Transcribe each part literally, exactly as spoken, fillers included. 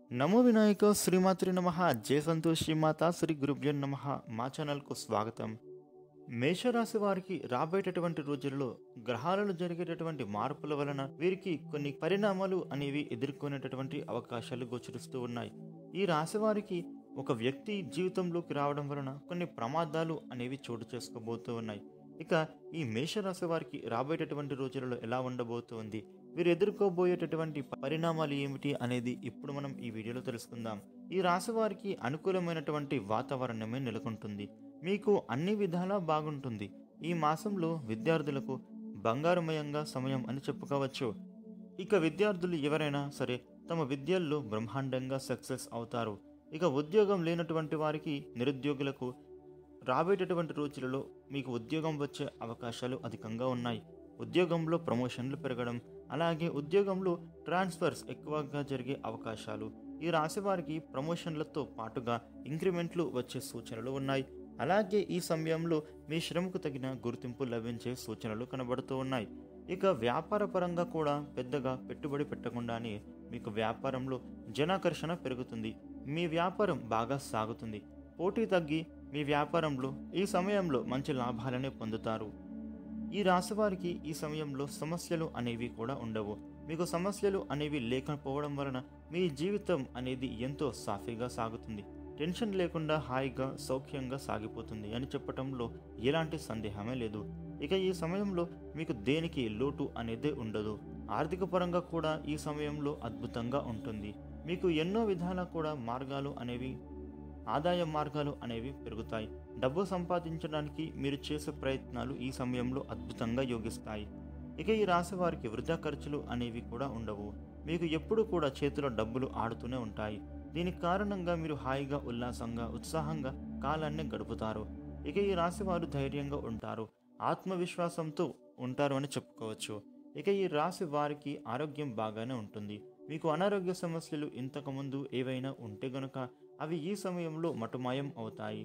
నమో వినాయక శ్రీమాత్రి నమః జయ సంతోషి మాత శ్రీ గురుభ్యో నమః. మా ఛానల్కు స్వాగతం. మేషరాశి వారికి రాబోయేటటువంటి రోజుల్లో గ్రహాలలో జరిగేటటువంటి మార్పుల వలన వీరికి కొన్ని పరిణామాలు అనేవి ఎదుర్కొనేటటువంటి అవకాశాలు గోచరిస్తూ ఉన్నాయి. ఈ రాశి వారికి ఒక వ్యక్తి జీవితంలోకి రావడం వలన కొన్ని ప్రమాదాలు అనేవి చోటు చేసుకోబోతూ ఉన్నాయి. ఇక ఈ మేషరాశి వారికి రాబోయేటటువంటి రోజులలో ఎలా ఉండబోతోంది, వీరు ఎదుర్కోబోయేటటువంటి పరిణామాలు ఏమిటి అనేది ఇప్పుడు మనం ఈ వీడియోలో తెలుసుకుందాం. ఈ రాశి వారికి అనుకూలమైనటువంటి వాతావరణమే నెలకొంటుంది. మీకు అన్ని విధాలా బాగుంటుంది. ఈ మాసంలో విద్యార్థులకు బంగారుమయంగా సమయం అని చెప్పుకోవచ్చు. ఇక విద్యార్థులు ఎవరైనా సరే తమ విద్యల్లో బ్రహ్మాండంగా సక్సెస్ అవుతారు. ఇక ఉద్యోగం లేనటువంటి వారికి, నిరుద్యోగులకు రాబోయేటటువంటి రోజులలో మీకు ఉద్యోగం వచ్చే అవకాశాలు అధికంగా ఉన్నాయి. ఉద్యోగంలో ప్రమోషన్లు పెరగడం, అలాగే ఉద్యోగంలో ట్రాన్స్ఫర్స్ ఎక్కువగా జరిగే అవకాశాలు, ఈ రాశి వారికి ప్రమోషన్లతో పాటుగా ఇంక్రిమెంట్లు వచ్చే సూచనలు ఉన్నాయి. అలాగే ఈ సమయంలో మీ శ్రమకు తగిన గుర్తింపు లభించే సూచనలు కనబడుతూ ఉన్నాయి. ఇక వ్యాపార పరంగా కూడా పెద్దగా పెట్టుబడి పెట్టకుండానే మీకు వ్యాపారంలో జనాకర్షణ పెరుగుతుంది. మీ వ్యాపారం బాగా సాగుతుంది. పోటీ తగ్గి మీ వ్యాపారంలో ఈ సమయంలో మంచి లాభాలనే పొందుతారు. ఈ రాశి వారికి ఈ సమయంలో సమస్యలు అనేవి కూడా ఉండవు. మీకు సమస్యలు అనేవి లేకపోవడం వలన మీ జీవితం అనేది ఎంతో సాఫీగా సాగుతుంది. టెన్షన్ లేకుండా హాయిగా సౌఖ్యంగా సాగిపోతుంది అని చెప్పటంలో ఎలాంటి సందేహమే లేదు. ఇక ఈ సమయంలో మీకు దేనికి లోటు అనేది ఉండదు. ఆర్థిక పరంగా కూడా ఈ సమయంలో అద్భుతంగా ఉంటుంది. మీకు ఎన్నో విధాల కూడా మార్గాలు అనేవి ఆదాయ మార్గాలు అనేవి పెరుగుతాయి. డబ్బు సంపాదించడానికి మీరు చేసే ప్రయత్నాలు ఈ సమయంలో అద్భుతంగా యోగిస్తాయి. ఇక ఈ రాశి వారికి వృధా ఖర్చులు అనేవి కూడా ఉండవు. మీకు ఎప్పుడు కూడా చేతిలో డబ్బులు ఆడుతూనే ఉంటాయి. దీని కారణంగా మీరు హాయిగా, ఉల్లాసంగా, ఉత్సాహంగా కాలాన్ని గడుపుతారు. ఇక ఈ రాశి వారు ధైర్యంగా ఉంటారు, ఆత్మవిశ్వాసంతో ఉంటారు అని చెప్పుకోవచ్చు. ఇక ఈ రాశి వారికి ఆరోగ్యం బాగానే ఉంటుంది. మీకు అనారోగ్య సమస్యలు ఇంతకుముందు ఏవైనా ఉంటే గనుక అవి ఈ సమయంలో మటుమాయం అవుతాయి.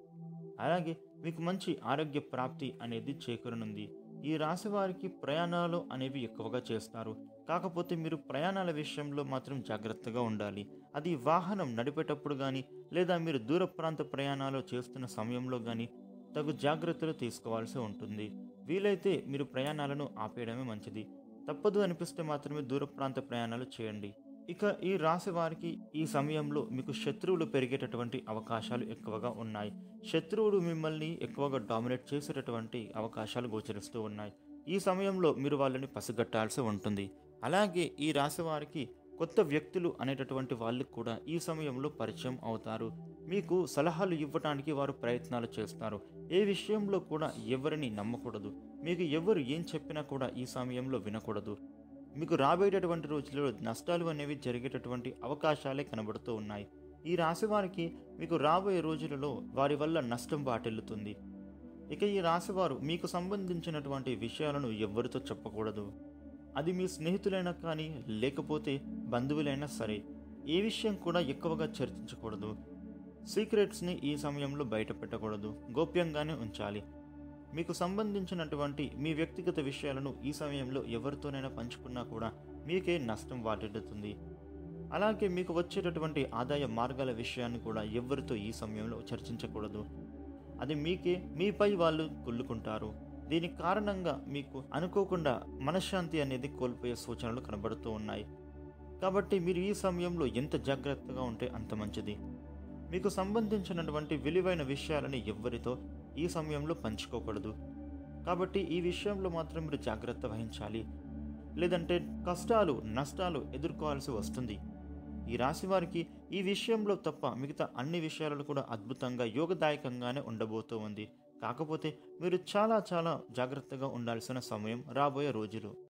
అలాగే మీకు మంచి ఆరోగ్య ప్రాప్తి అనేది చేకూరనుంది. ఈ రాశి వారికి ప్రయాణాలు అనేవి ఎక్కువగా చేస్తారు. కాకపోతే మీరు ప్రయాణాల విషయంలో మాత్రం జాగ్రత్తగా ఉండాలి. అది వాహనం నడిపేటప్పుడు కానీ, లేదా మీరు దూర ప్రాంత ప్రయాణాలు చేస్తున్న సమయంలో కానీ తగు జాగ్రత్తలు తీసుకోవాల్సి ఉంటుంది. వీలైతే మీరు ప్రయాణాలను ఆపేయడమే మంచిది. తప్పదు అనిపిస్తే మాత్రమే దూర ప్రాంత ప్రయాణాలు చేయండి. ఇక ఈ రాశి వారికి ఈ సమయంలో మీకు శత్రువులు పెరిగేటటువంటి అవకాశాలు ఎక్కువగా ఉన్నాయి. శత్రువులు మిమ్మల్ని ఎక్కువగా డామినేట్ చేసేటటువంటి అవకాశాలు గోచరిస్తూ ఉన్నాయి. ఈ సమయంలో మీరు వాళ్ళని పసిగట్టాల్సి ఉంటుంది. అలాగే ఈ రాశి వారికి కొత్త వ్యక్తులు అనేటటువంటి వాళ్ళు కూడా ఈ సమయంలో పరిచయం అవుతారు. మీకు సలహాలు ఇవ్వడానికి వారు ప్రయత్నాలు చేస్తారు. ఏ విషయంలో కూడా ఎవరిని నమ్మకూడదు. మీకు ఎవరు ఏం చెప్పినా కూడా ఈ సమయంలో వినకూడదు. మీకు రాబోయేటటువంటి రోజుల్లో నష్టాలు అనేవి జరిగేటటువంటి అవకాశాలే కనబడుతూ ఉన్నాయి. ఈ రాశి వారికి మీకు రాబోయే రోజులలో వారి వల్ల నష్టం వాటిల్లుతుంది. ఇక ఈ రాశి వారు మీకు సంబంధించినటువంటి విషయాలను ఎవ్వరితో చెప్పకూడదు. అది మీ స్నేహితులైనా కానీ, లేకపోతే బంధువులైనా సరే, ఏ విషయం కూడా ఎక్కువగా చర్చించకూడదు. సీక్రెట్స్ని ఈ సమయంలో బయట పెట్టకూడదు. గోప్యంగానే ఉంచాలి. మీకు సంబంధించినటువంటి మీ వ్యక్తిగత విషయాలను ఈ సమయంలో ఎవరితోనైనా పంచుకున్నా కూడా మీకే నష్టం వాటిల్లుతుంది. అలాగే మీకు వచ్చేటటువంటి ఆదాయ మార్గాల విషయాన్ని కూడా ఎవరితో ఈ సమయంలో చర్చించకూడదు. అది మీకే మీపై వాళ్ళు కుళ్ళుకుంటారు. దీని కారణంగా మీకు అనుకోకుండా మనశ్శాంతి అనేది కోల్పోయే సూచనలు కనబడుతూ ఉన్నాయి. కాబట్టి మీరు ఈ సమయంలో ఎంత జాగ్రత్తగా ఉంటే అంత మంచిది. మీకు సంబంధించినటువంటి విలువైన విషయాలని ఎవ్వరితో ఈ సమయంలో పంచుకోకూడదు. కాబట్టి ఈ విషయంలో మాత్రం మీరు జాగ్రత్త వహించాలి. లేదంటే కష్టాలు, నష్టాలు ఎదుర్కోవాల్సి వస్తుంది. ఈ రాశి వారికి ఈ విషయంలో తప్ప మిగతా అన్ని విషయాలలో కూడా అద్భుతంగా, యోగదాయకంగానే ఉండబోతూ ఉంది. కాకపోతే మీరు చాలా చాలా జాగ్రత్తగా ఉండాల్సిన సమయం రాబోయే రోజులు.